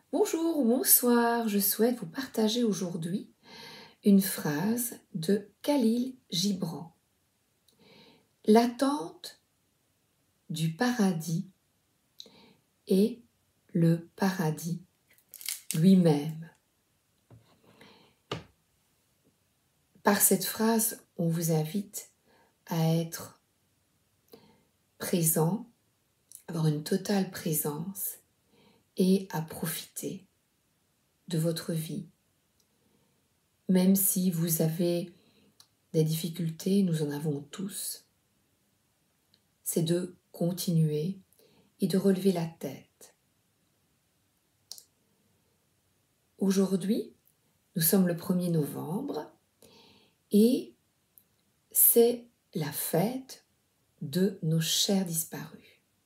Bonjour ou bonsoir, je souhaite vous partager aujourd'hui une phrase de Khalil Gibran. L'attente du paradis est le paradis lui-même. Par cette phrase, on vous invite à être présent, avoir une totale présence et à profiter de votre vie. Même si vous avez des difficultés, nous en avons tous, c'est de continuer et de relever la tête. Aujourd'hui, nous sommes le 1er novembre et c'est la fête de nos chers disparus.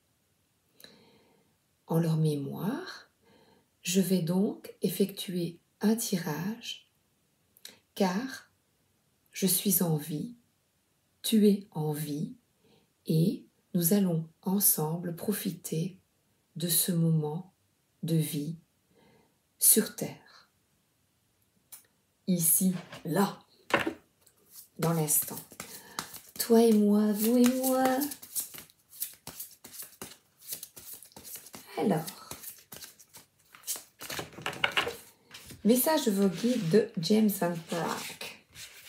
En leur mémoire, je vais donc effectuer un tirage car je suis en vie, tu es en vie et nous allons ensemble profiter de ce moment de vie sur Terre. Ici, là, dans l'instant. Toi et moi, vous et moi. Alors, message de vos guides de James Van Praagh.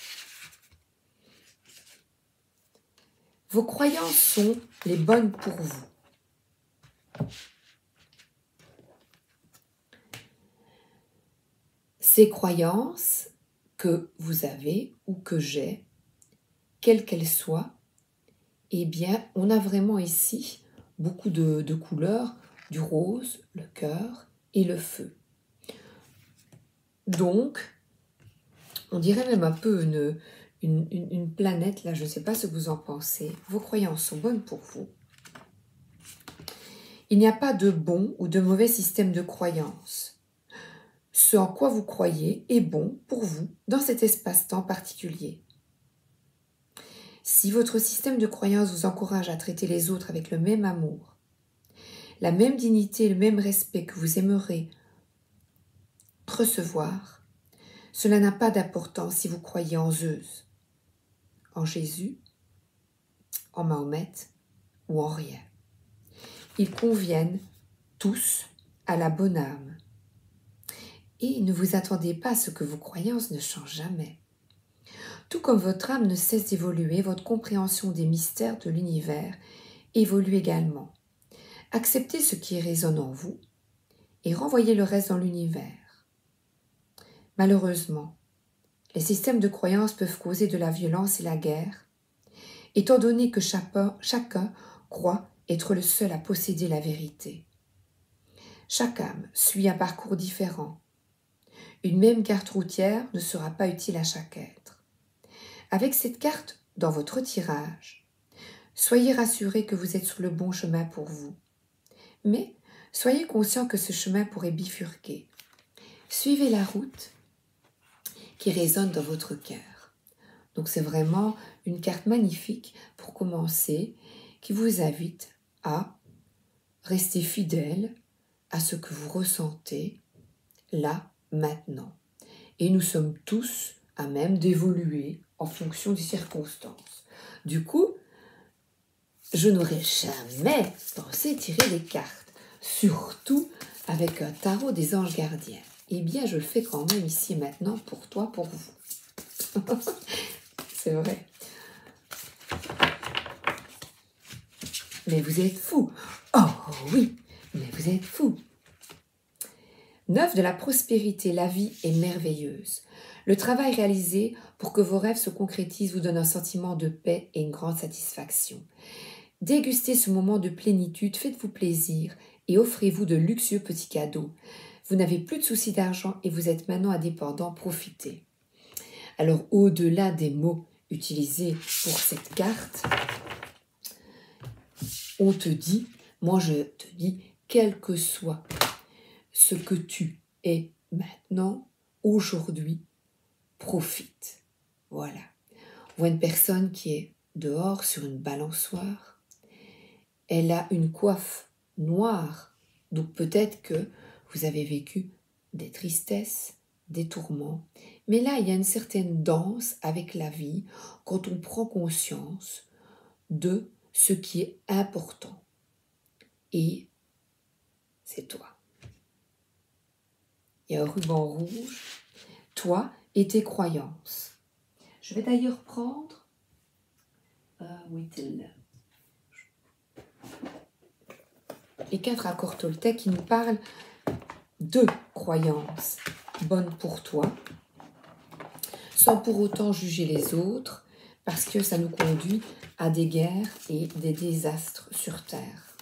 Vos croyances sont les bonnes pour vous. Ces croyances que vous avez ou que j'ai, quelles qu'elles soient, eh bien, on a vraiment ici beaucoup de couleurs, du rose, le cœur et le feu. Donc, on dirait même un peu une planète, là, je ne sais pas ce que vous en pensez. Vos croyances sont bonnes pour vous. Il n'y a pas de bon ou de mauvais système de croyance. Ce en quoi vous croyez est bon pour vous dans cet espace-temps particulier. Si votre système de croyance vous encourage à traiter les autres avec le même amour, la même dignité et le même respect que vous aimerez recevoir, cela n'a pas d'importance si vous croyez en Zeus, en Jésus, en Mahomet ou en rien. Ils conviennent tous à la bonne âme. Et ne vous attendez pas à ce que vos croyances ne changent jamais. Tout comme votre âme ne cesse d'évoluer, votre compréhension des mystères de l'univers évolue également. Acceptez ce qui résonne en vous et renvoyez le reste dans l'univers. Malheureusement, les systèmes de croyances peuvent causer de la violence et la guerre, étant donné que chacun croit être le seul à posséder la vérité. Chaque âme suit un parcours différent. Une même carte routière ne sera pas utile à chaque être. Avec cette carte dans votre tirage, soyez rassurés que vous êtes sur le bon chemin pour vous. Mais soyez conscient que ce chemin pourrait bifurquer. Suivez la route qui résonne dans votre cœur. Donc c'est vraiment une carte magnifique pour commencer, qui vous invite à rester fidèle à ce que vous ressentez là, maintenant. Et nous sommes tous à même d'évoluer en fonction des circonstances. Du coup, je n'aurais jamais pensé tirer des cartes, surtout avec un tarot des anges gardiens. Eh bien, je le fais quand même ici et maintenant pour toi, pour vous. C'est vrai. Mais vous êtes fous. Oh oui, mais vous êtes fous. 9 de la prospérité, la vie est merveilleuse. Le travail réalisé pour que vos rêves se concrétisent vous donne un sentiment de paix et une grande satisfaction. Dégustez ce moment de plénitude, faites-vous plaisir et offrez-vous de luxueux petits cadeaux. Vous n'avez plus de soucis d'argent et vous êtes maintenant indépendant, profitez. Alors, au-delà des mots utilisés pour cette carte, on te dit, moi je te dis, quel que soit ce que tu es maintenant, aujourd'hui, profite. Voilà. On voit une personne qui est dehors sur une balançoire. Elle a une coiffe noire. Donc peut-être que vous avez vécu des tristesses, des tourments. Mais là, il y a une certaine danse avec la vie quand on prend conscience de ce qui est important. Et c'est toi. Il y a un ruban rouge, toi et tes croyances. Je vais d'ailleurs prendre les 4 accords Toltec qui nous parlent de croyances bonnes pour toi, sans pour autant juger les autres, parce que ça nous conduit à des guerres et des désastres sur Terre.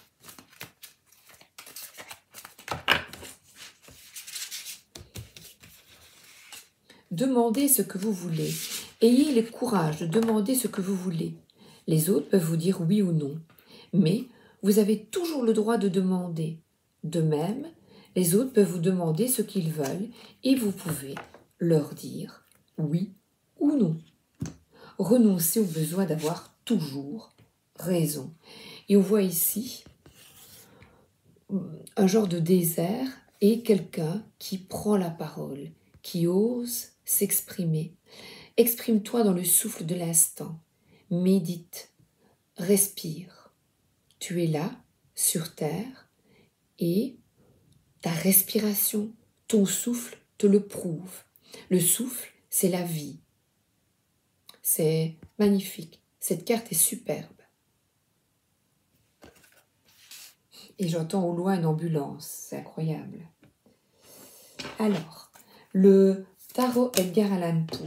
Demandez ce que vous voulez. Ayez le courage de demander ce que vous voulez. Les autres peuvent vous dire oui ou non, mais vous avez toujours le droit de demander. De même, les autres peuvent vous demander ce qu'ils veulent et vous pouvez leur dire oui ou non. Renoncez au besoin d'avoir toujours raison. Et on voit ici un genre de désert et quelqu'un qui prend la parole, qui ose s'exprimer. Exprime-toi dans le souffle de l'instant. Médite, respire. Tu es là, sur terre, et ta respiration, ton souffle te le prouve. Le souffle, c'est la vie. C'est magnifique. Cette carte est superbe. Et j'entends au loin une ambulance. C'est incroyable. Alors, le tarot Edgar Allan Poe.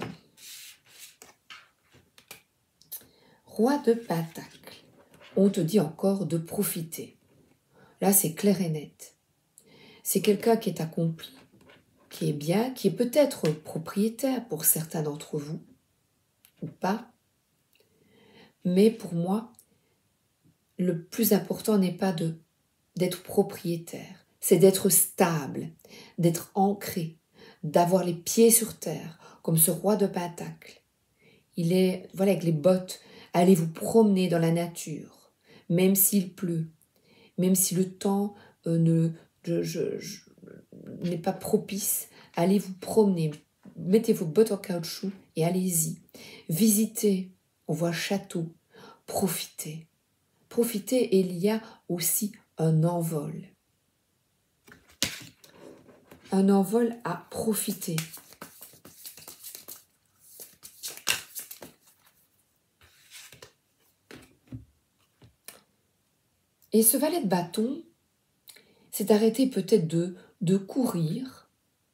Roi de Pentacle. On te dit encore de profiter. Là, c'est clair et net. C'est quelqu'un qui est accompli, qui est bien, qui est peut-être propriétaire pour certains d'entre vous, ou pas. Mais pour moi, le plus important n'est pas d'être propriétaire, c'est d'être stable, d'être ancré, d'avoir les pieds sur terre, comme ce roi de Pentacle. Il est, voilà, avec les bottes, allez vous promener dans la nature, même s'il pleut, même si le temps n'est pas propice, allez vous promener, mettez vos bottes en caoutchouc et allez-y. Visitez, on voit château, profitez. Profitez et il y a aussi un envol. Un envol à profiter. Et ce valet de bâton s'est arrêté peut-être de courir.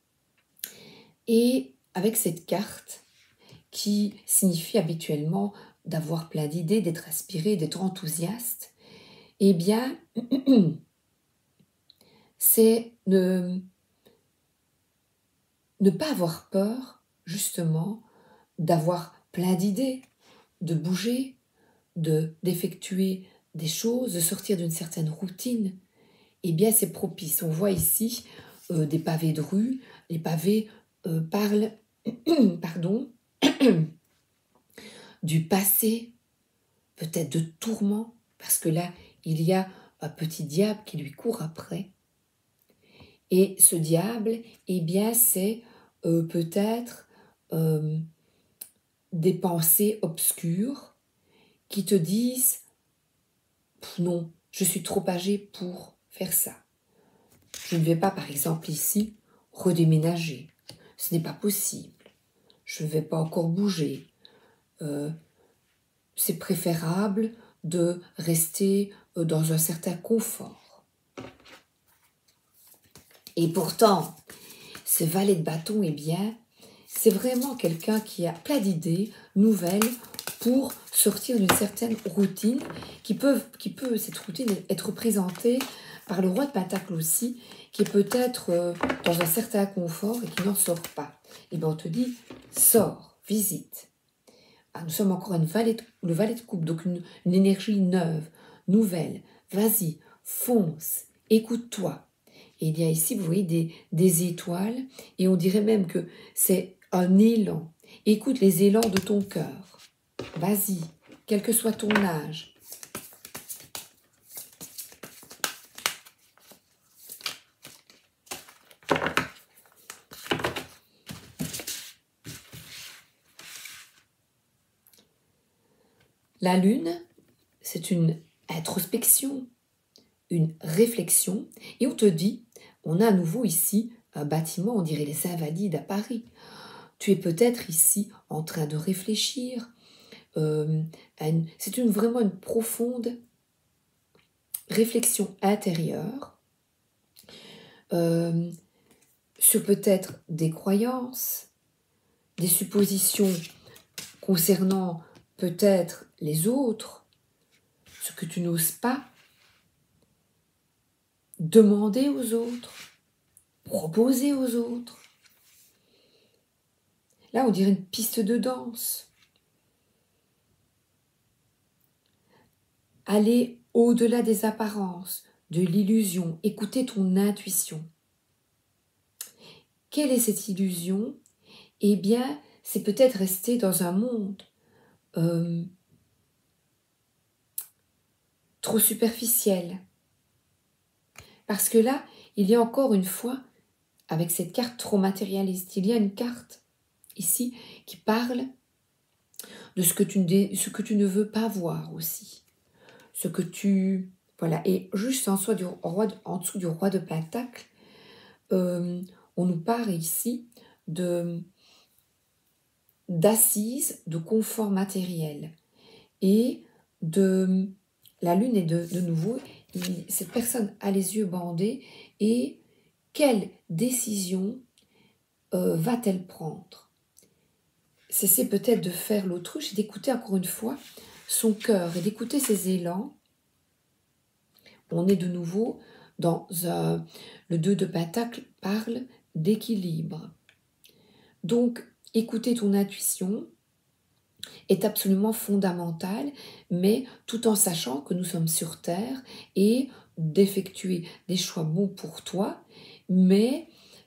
Et avec cette carte qui signifie habituellement d'avoir plein d'idées, d'être inspiré, d'être enthousiaste, eh bien, c'est ne pas avoir peur, justement, d'avoir plein d'idées, de bouger, d'effectuer des choses, de sortir d'une certaine routine. Eh bien, c'est propice. On voit ici des pavés de rue. Les pavés parlent pardon, du passé, peut-être de tourments, parce que là, il y a un petit diable qui lui court après. Et ce diable, eh bien, c'est peut-être des pensées obscures qui te disent « Non, je suis trop âgé pour faire ça. Je ne vais pas, par exemple, ici, redéménager. Ce n'est pas possible. Je ne vais pas encore bouger. C'est préférable de rester dans un certain confort. » Et pourtant, ce valet de bâton, eh bien, c'est vraiment quelqu'un qui a plein d'idées nouvelles pour sortir d'une certaine routine qui peut cette routine être représentée par le roi de Pentacle aussi, qui est peut-être dans un certain confort et qui n'en sort pas. Et bien on te dit, sors, visite. Ah, nous sommes encore le valet de coupe, donc une énergie neuve, nouvelle. Vas-y, fonce, écoute-toi. Et il y a ici, vous voyez, des étoiles, et on dirait même que c'est un élan. Écoute les élans de ton cœur. Vas-y, quel que soit ton âge. La lune, c'est une introspection, une réflexion, et on te dit, on a à nouveau ici un bâtiment, on dirait les Invalides à Paris. Tu es peut-être ici en train de réfléchir. C'est vraiment une profonde réflexion intérieure sur peut-être des croyances, des suppositions concernant peut-être les autres, ce que tu n'oses pas demander aux autres, proposer aux autres. Là, on dirait une piste de danse. Aller au-delà des apparences, de l'illusion, écouter ton intuition. Quelle est cette illusion? Eh bien, c'est peut-être rester dans un monde trop superficiel. Parce que là, il y a encore une fois, avec cette carte trop matérialiste, il y a une carte ici qui parle de ce que tu ne veux pas voir aussi. Ce que tu... Voilà, et juste en dessous du roi de Pentacle, on nous parle ici d'assises, de confort matériel. Et la lune est de nouveau, cette personne a les yeux bandés, et quelle décision va-t-elle prendre? Cesser peut-être de faire l'autruche et d'écouter encore une fois son cœur et d'écouter ses élans. On est de nouveau dans le 2 de Pentacle parle d'équilibre. Donc, écouter ton intuition est absolument fondamental, mais tout en sachant que nous sommes sur Terre et d'effectuer des choix bons pour toi, mais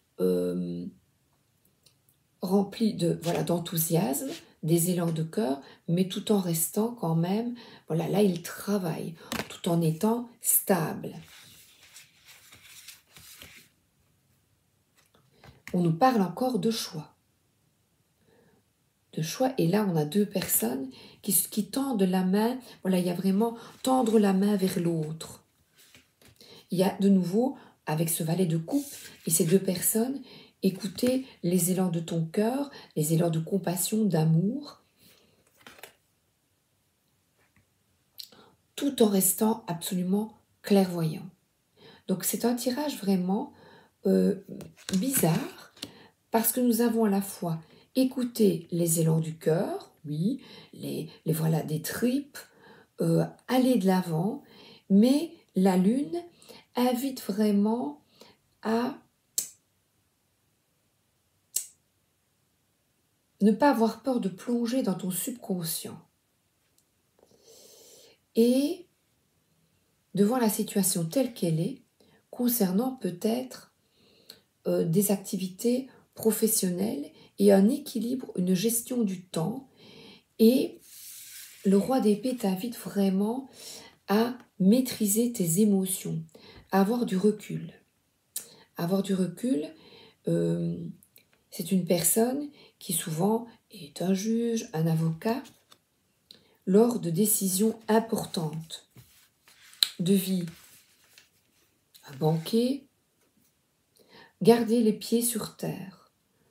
remplis d'enthousiasme, des élans de cœur, mais tout en restant quand même, voilà, là il travaille, tout en étant stable. On nous parle encore de choix. De choix, et là on a deux personnes qui tendent la main, voilà, il y a vraiment tendre la main vers l'autre. Il y a de nouveau, avec ce valet de coupe et ces deux personnes, écoutez les élans de ton cœur, les élans de compassion, d'amour, tout en restant absolument clairvoyant. Donc c'est un tirage vraiment bizarre, parce que nous avons à la fois écouté les élans du cœur, oui, les voilà des tripes, aller de l'avant, mais la lune invite vraiment à ne pas avoir peur de plonger dans ton subconscient. Et devant la situation telle qu'elle est, concernant peut-être des activités professionnelles et un équilibre, une gestion du temps. Et le roi d'épée t'invite vraiment à maîtriser tes émotions, à avoir du recul. Avoir du recul, c'est une personne qui souvent est un juge, un avocat, lors de décisions importantes de vie. Un banquier, garder les pieds sur terre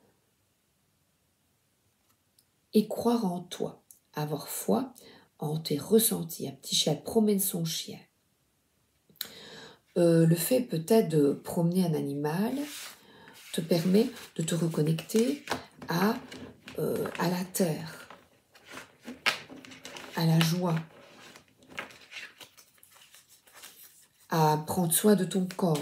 et croire en toi, avoir foi en tes ressentis. Un petit chien promène son chien. Le fait peut-être de promener un animal te permet de te reconnecter à la terre, à la joie, à prendre soin de ton corps.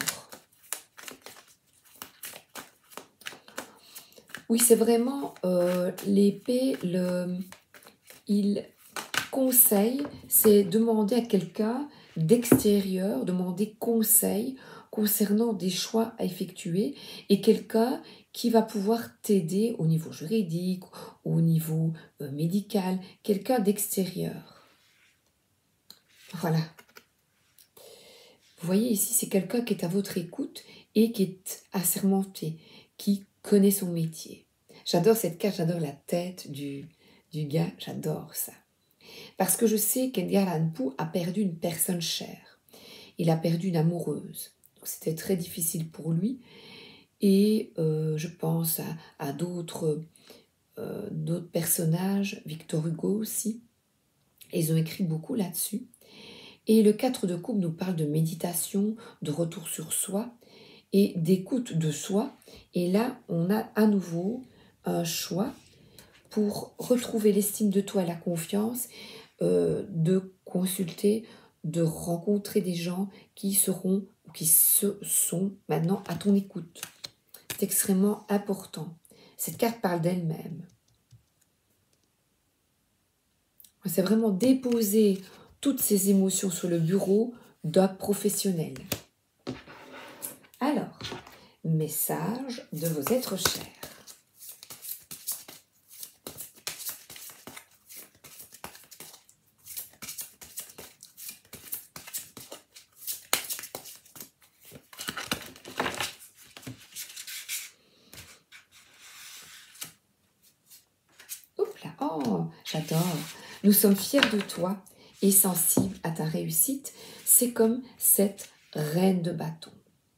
Oui, c'est vraiment l'épée, il conseille, c'est demander à quelqu'un d'extérieur, demander conseil concernant des choix à effectuer, et quelqu'un qui va pouvoir t'aider au niveau juridique, au niveau médical, quelqu'un d'extérieur. Voilà. Vous voyez ici, c'est quelqu'un qui est à votre écoute et qui est assermenté, qui connaît son métier. J'adore cette carte, j'adore la tête du gars, j'adore ça. Parce que je sais qu'Edgar Allan Poe a perdu une personne chère. Il a perdu une amoureuse. C'était très difficile pour lui. Et je pense à d'autres personnages, Victor Hugo aussi. Et ils ont écrit beaucoup là-dessus. Et le 4 de coupe nous parle de méditation, de retour sur soi et d'écoute de soi. Et là, on a à nouveau un choix pour retrouver l'estime de toi et la confiance, de consulter, de rencontrer des gens qui seront ou qui sont maintenant à ton écoute. C'est extrêmement important. Cette carte parle d'elle-même. C'est vraiment déposer toutes ces émotions sur le bureau d'un professionnel. Alors, message de vos êtres chers. Hop là, oh, j'adore. Nous sommes fiers de toi et sensibles à ta réussite. C'est comme cette reine de bâton.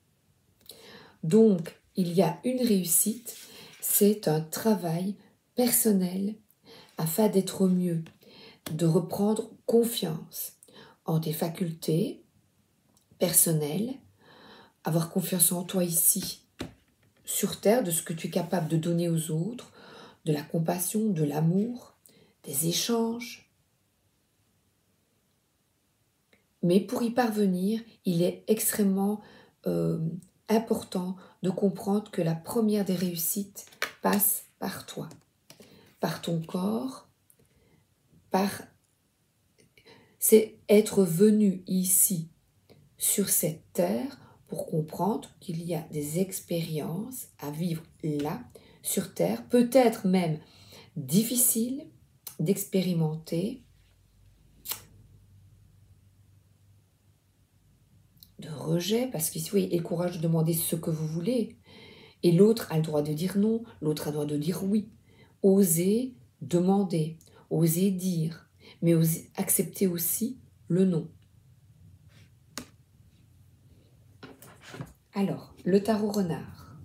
Donc, il y a une réussite, c'est un travail personnel afin d'être au mieux, de reprendre confiance en tes facultés personnelles, avoir confiance en toi ici, sur Terre, de ce que tu es capable de donner aux autres, de la compassion, de l'amour, des échanges. Mais pour y parvenir, il est extrêmement important de comprendre que la première des réussites passe par toi, par ton corps, c'est être venu ici, sur cette terre, pour comprendre qu'il y a des expériences à vivre là, sur terre, peut-être même difficiles d'expérimenter, de rejet, parce qu'ici, oui, il y a le courage de demander ce que vous voulez. Et l'autre a le droit de dire non, l'autre a le droit de dire oui. Oser demander, oser dire, mais oser accepter aussi le non. Alors, le tarot renard.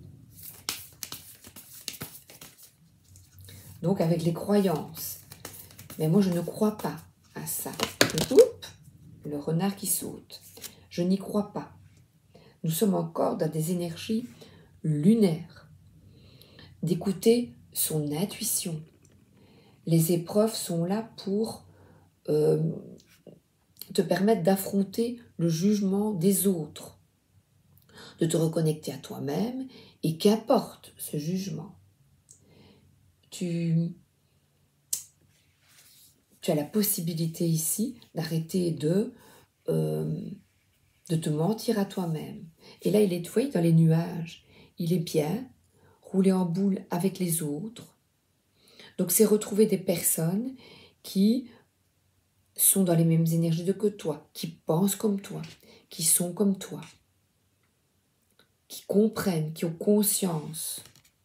Donc, avec les croyances. Mais moi, je ne crois pas à ça. Oups, le renard qui saute. Je n'y crois pas. Nous sommes encore dans des énergies lunaires. D'écouter son intuition. Les épreuves sont là pour te permettre d'affronter le jugement des autres, de te reconnecter à toi-même, et qu'importe ce jugement. Tu as la possibilité ici d'arrêter de te mentir à toi-même. Et là, il est, vous voyez, dans les nuages. Il est bien, rouler en boule avec les autres. Donc, c'est retrouver des personnes qui sont dans les mêmes énergies que toi, qui pensent comme toi, qui sont comme toi, qui comprennent, qui ont conscience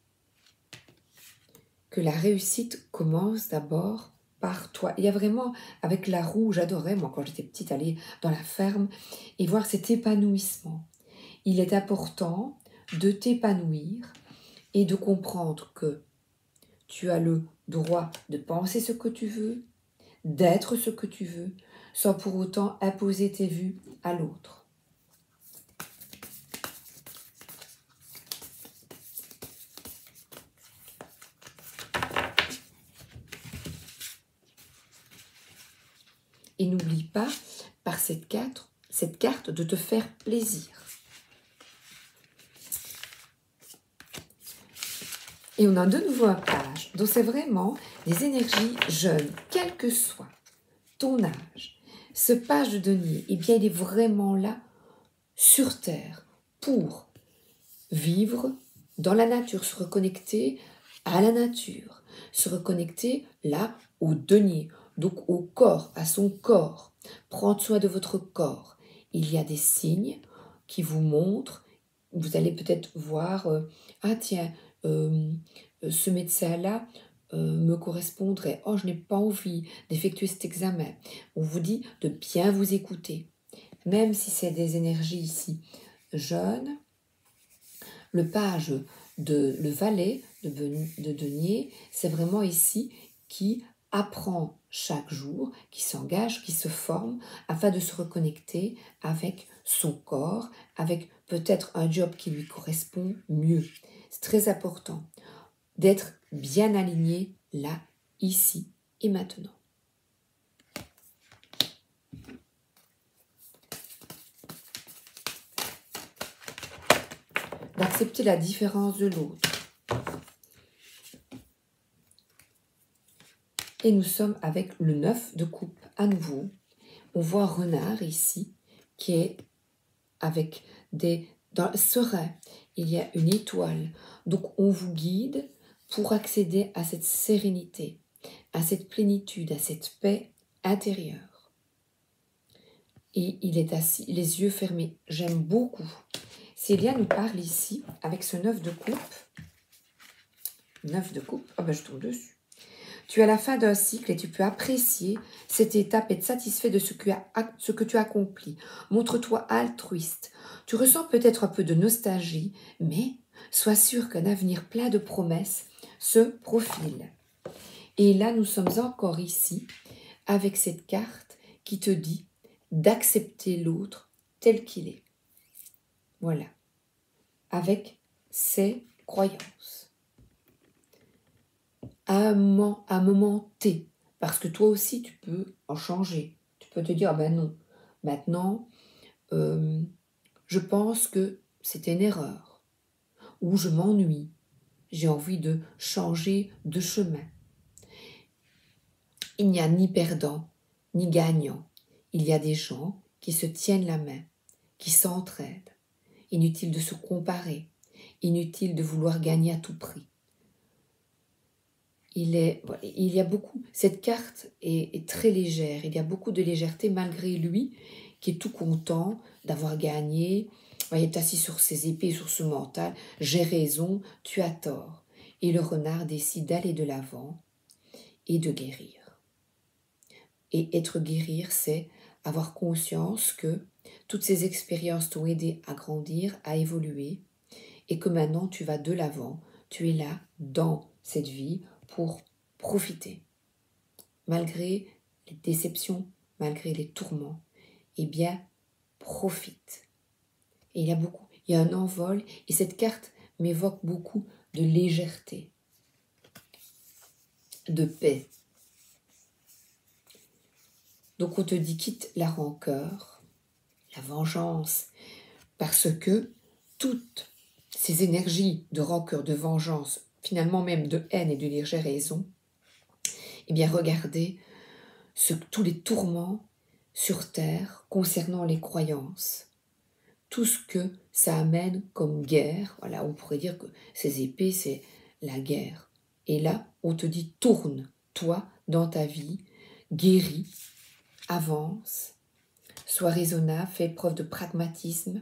que la réussite commence d'abord par toi. Il y a vraiment, avec la roue, j'adorais, moi, quand j'étais petite, aller dans la ferme et voir cet épanouissement. Il est important de t'épanouir et de comprendre que tu as le droit de penser ce que tu veux, d'être ce que tu veux, sans pour autant imposer tes vues à l'autre. Et n'oublie pas, par cette carte, de te faire plaisir. Et on a de nouveau un page, donc c'est vraiment des énergies jeunes, quel que soit ton âge. Ce page de denier, eh bien, il est vraiment là, sur Terre, pour vivre dans la nature, se reconnecter à la nature, se reconnecter là au denier, donc au corps, à son corps. Prendre soin de votre corps. Il y a des signes qui vous montrent, vous allez peut-être voir, ah tiens, ce médecin-là me correspondrait. Oh, je n'ai pas envie d'effectuer cet examen. On vous dit de bien vous écouter. Même si c'est des énergies ici jeunes, le page le valet de denier, c'est vraiment ici qui apprend chaque jour, qui s'engage, qui se forme afin de se reconnecter avec son corps, avec peut-être un job qui lui correspond mieux. C'est très important d'être bien aligné là, ici et maintenant. D'accepter la différence de l'autre. Et nous sommes avec le 9 de coupe à nouveau. On voit un renard ici qui est avec dans serein. Il y a une étoile. Donc on vous guide pour accéder à cette sérénité, à cette plénitude, à cette paix intérieure. Et il est assis, les yeux fermés. J'aime beaucoup. Célia nous parle ici avec ce 9 de coupe. 9 de coupe. Oh ben je tombe dessus. Tu es à la fin d'un cycle et tu peux apprécier cette étape et être satisfait de ce que tu as accompli. Montre-toi altruiste. Tu ressens peut-être un peu de nostalgie, mais sois sûr qu'un avenir plein de promesses se profile. Et là, nous sommes encore ici avec cette carte qui te dit d'accepter l'autre tel qu'il est. Voilà. Avec ses croyances. À un moment T, parce que toi aussi tu peux en changer. Tu peux te dire, ah ben non, maintenant, je pense que c'était une erreur, ou je m'ennuie, j'ai envie de changer de chemin. Il n'y a ni perdant, ni gagnant. Il y a des gens qui se tiennent la main, qui s'entraident. Inutile de se comparer, inutile de vouloir gagner à tout prix. Il y a beaucoup, cette carte est très légère, il y a beaucoup de légèreté malgré lui qui est tout content d'avoir gagné. Il est assis sur ses épées, sur ce mental, j'ai raison, tu as tort. Et le renard décide d'aller de l'avant et de guérir. Et être guérir, c'est avoir conscience que toutes ces expériences t'ont aidé à grandir, à évoluer, et que maintenant tu vas de l'avant, tu es là dans cette vie pour profiter. Malgré les déceptions, malgré les tourments, eh bien, profite. Et il y a un envol, et cette carte m'évoque beaucoup de légèreté, de paix. Donc on te dit quitte la rancœur, la vengeance, parce que toutes ces énergies de rancœur, de vengeance, finalement même de haine et de légère raison, eh bien regardez tous les tourments sur terre concernant les croyances, tout ce que ça amène comme guerre. Voilà, on pourrait dire que ces épées, c'est la guerre. Et là, on te dit tourne, toi, dans ta vie, guéris, avance, sois raisonnable, fais preuve de pragmatisme,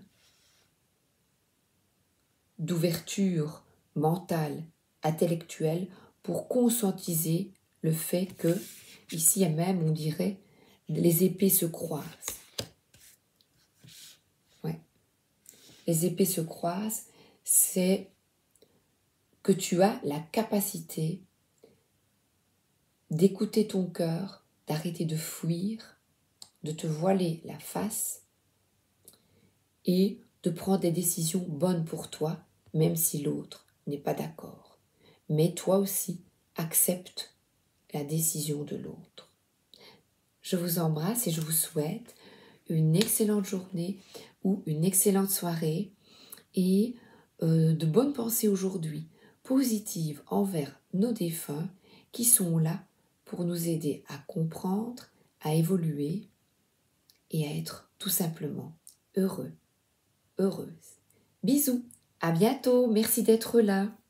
d'ouverture mentale, intellectuelle, pour conscientiser le fait que, ici même, on dirait, les épées se croisent. Ouais. Les épées se croisent, c'est que tu as la capacité d'écouter ton cœur, d'arrêter de fuir, de te voiler la face et de prendre des décisions bonnes pour toi, même si l'autre n'est pas d'accord. Mais toi aussi, accepte la décision de l'autre. Je vous embrasse et je vous souhaite une excellente journée ou une excellente soirée et de bonnes pensées aujourd'hui, positives envers nos défunts qui sont là pour nous aider à comprendre, à évoluer et à être tout simplement heureux, heureuse. Bisous, à bientôt, merci d'être là.